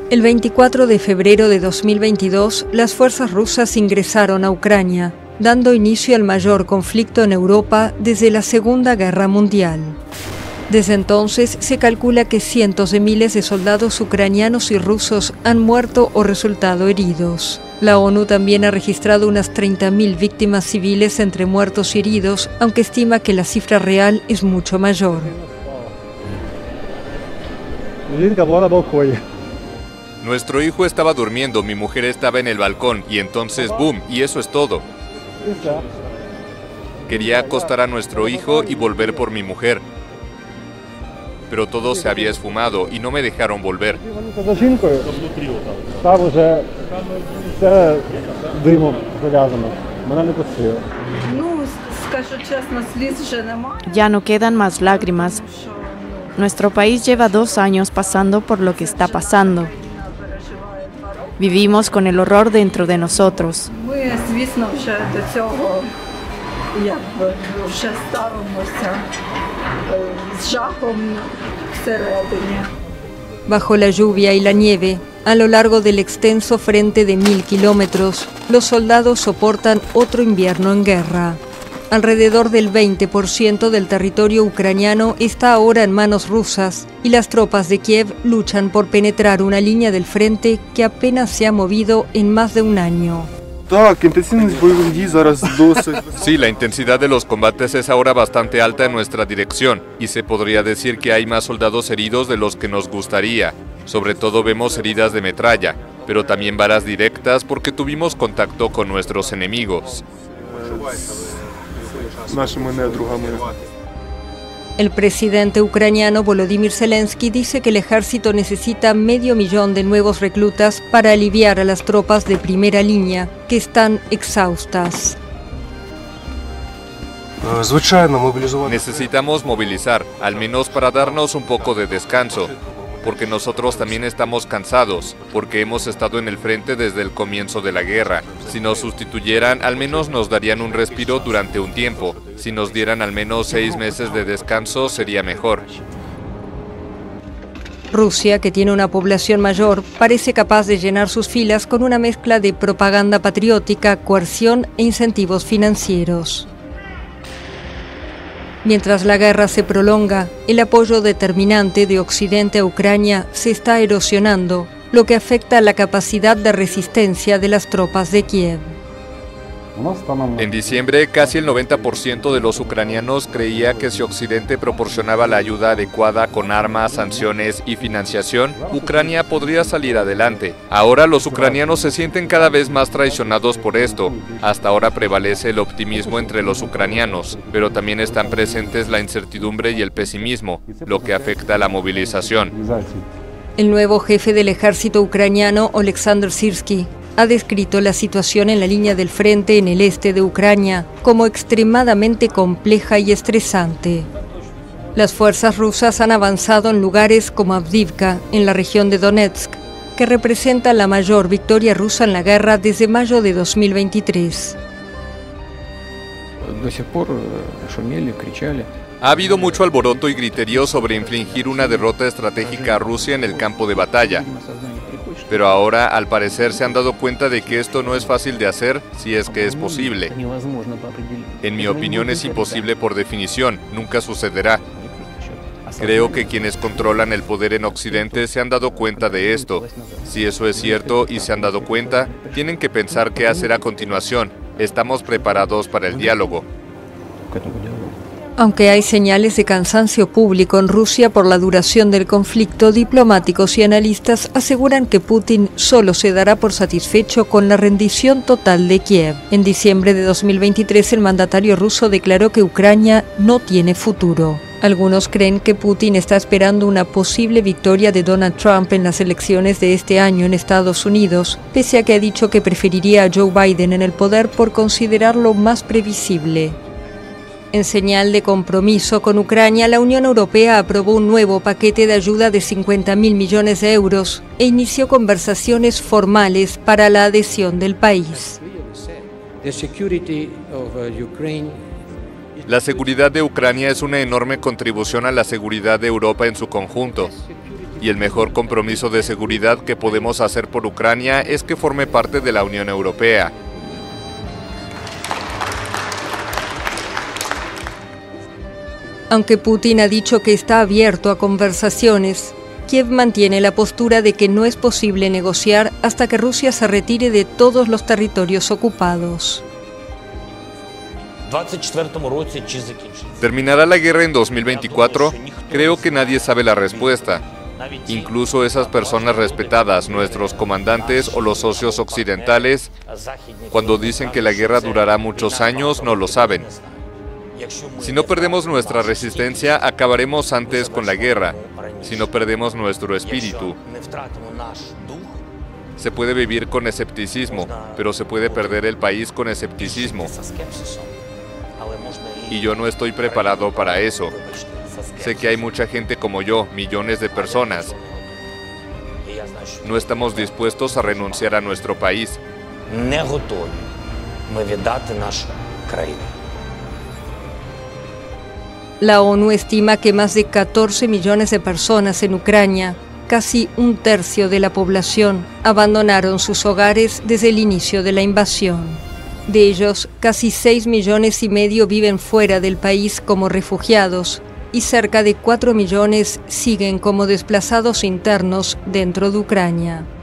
El 24 de febrero de 2022, las fuerzas rusas ingresaron a Ucrania, dando inicio al mayor conflicto en Europa desde la Segunda Guerra Mundial. Desde entonces, se calcula que cientos de miles de soldados ucranianos y rusos han muerto o resultado heridos. La ONU también ha registrado unas 30.000 víctimas civiles entre muertos y heridos, aunque estima que la cifra real es mucho mayor. Nuestro hijo estaba durmiendo, mi mujer estaba en el balcón y entonces ¡boom! Y eso es todo. Quería acostar a nuestro hijo y volver por mi mujer, pero todo se había esfumado y no me dejaron volver. Ya no quedan más lágrimas. Nuestro país lleva 2 años pasando por lo que está pasando. Vivimos con el horror dentro de nosotros. Bajo la lluvia y la nieve, a lo largo del extenso frente de 1000 kilómetros, los soldados soportan otro invierno en guerra. Alrededor del 20% del territorio ucraniano está ahora en manos rusas y las tropas de Kiev luchan por penetrar una línea del frente que apenas se ha movido en más de un año. Sí, la intensidad de los combates es ahora bastante alta en nuestra dirección y se podría decir que hay más soldados heridos de los que nos gustaría. Sobre todo vemos heridas de metralla, pero también balas directas porque tuvimos contacto con nuestros enemigos. El presidente ucraniano Volodymyr Zelensky dice que el ejército necesita 500.000 de nuevos reclutas para aliviar a las tropas de primera línea, que están exhaustas. Necesitamos movilizar, al menos para darnos un poco de descanso, porque nosotros también estamos cansados, porque hemos estado en el frente desde el comienzo de la guerra. Si nos sustituyeran, al menos nos darían un respiro durante un tiempo. Si nos dieran al menos 6 meses de descanso, sería mejor. Rusia, que tiene una población mayor, parece capaz de llenar sus filas con una mezcla de propaganda patriótica, coerción e incentivos financieros. Mientras la guerra se prolonga, el apoyo determinante de Occidente a Ucrania se está erosionando, lo que afecta a la capacidad de resistencia de las tropas de Kiev. En diciembre, casi el 90% de los ucranianos creía que si Occidente proporcionaba la ayuda adecuada con armas, sanciones y financiación, Ucrania podría salir adelante. Ahora los ucranianos se sienten cada vez más traicionados por esto. Hasta ahora prevalece el optimismo entre los ucranianos, pero también están presentes la incertidumbre y el pesimismo, lo que afecta a la movilización. El nuevo jefe del ejército ucraniano, Oleksandr Syrskyi, ha descrito la situación en la línea del frente en el este de Ucrania como extremadamente compleja y estresante. Las fuerzas rusas han avanzado en lugares como Avdiivka, en la región de Donetsk, que representa la mayor victoria rusa en la guerra desde mayo de 2023. Ha habido mucho alboroto y griterío sobre infligir una derrota estratégica a Rusia en el campo de batalla. Pero ahora, al parecer, se han dado cuenta de que esto no es fácil de hacer, si es que es posible. En mi opinión, es imposible por definición, nunca sucederá. Creo que quienes controlan el poder en Occidente se han dado cuenta de esto. Si eso es cierto y se han dado cuenta, tienen que pensar qué hacer a continuación. Estamos preparados para el diálogo. Aunque hay señales de cansancio público en Rusia por la duración del conflicto, diplomáticos y analistas aseguran que Putin solo se dará por satisfecho con la rendición total de Kiev. En diciembre de 2023, el mandatario ruso declaró que Ucrania no tiene futuro. Algunos creen que Putin está esperando una posible victoria de Donald Trump en las elecciones de este año en Estados Unidos, pese a que ha dicho que preferiría a Joe Biden en el poder por considerarlo más previsible. En señal de compromiso con Ucrania, la Unión Europea aprobó un nuevo paquete de ayuda de 50.000 millones de euros e inició conversaciones formales para la adhesión del país. La seguridad de Ucrania es una enorme contribución a la seguridad de Europa en su conjunto. Y el mejor compromiso de seguridad que podemos hacer por Ucrania es que forme parte de la Unión Europea. Aunque Putin ha dicho que está abierto a conversaciones, Kiev mantiene la postura de que no es posible negociar hasta que Rusia se retire de todos los territorios ocupados. ¿Terminará la guerra en 2024? Creo que nadie sabe la respuesta. Incluso esas personas respetadas, nuestros comandantes o los socios occidentales, cuando dicen que la guerra durará muchos años, no lo saben. Si no perdemos nuestra resistencia, acabaremos antes con la guerra. Si no perdemos nuestro espíritu, se puede vivir con escepticismo, pero se puede perder el país con escepticismo. Y yo no estoy preparado para eso. Sé que hay mucha gente como yo, millones de personas. No estamos dispuestos a renunciar a nuestro país. La ONU estima que más de 14 millones de personas en Ucrania, casi un tercio de la población, abandonaron sus hogares desde el inicio de la invasión. De ellos, casi 6,5 millones viven fuera del país como refugiados y cerca de 4 millones siguen como desplazados internos dentro de Ucrania.